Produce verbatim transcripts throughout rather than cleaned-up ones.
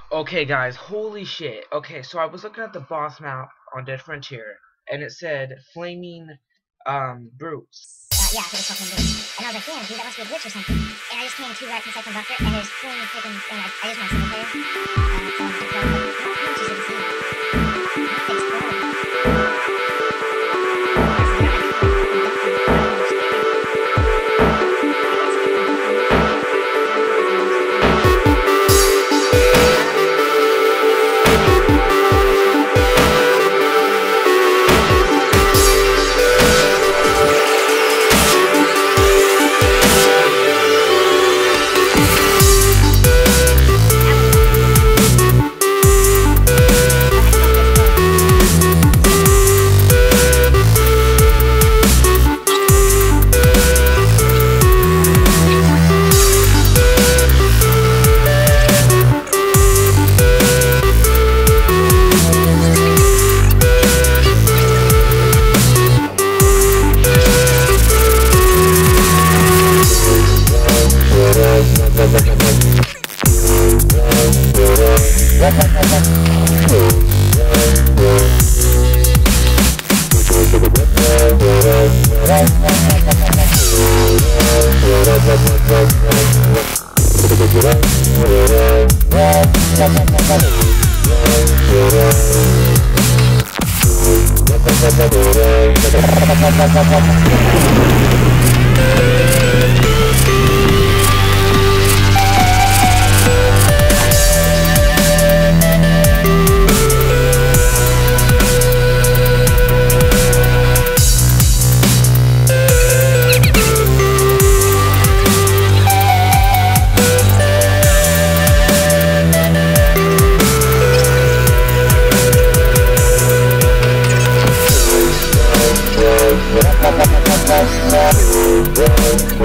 Okay, guys, holy shit. Okay, so I was looking at the boss map on Dead Frontier, and it said flaming um brutes. Uh, yeah, I think it's called Flaming Brutes. And I was like, damn, dude, that must be a glitch or something. And I just came two right from second bunker, and there's flaming freaking thing. I, I just want single player. Uh, so I'm just like, how much is it to see? It's cool.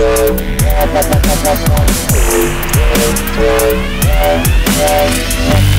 Yeah.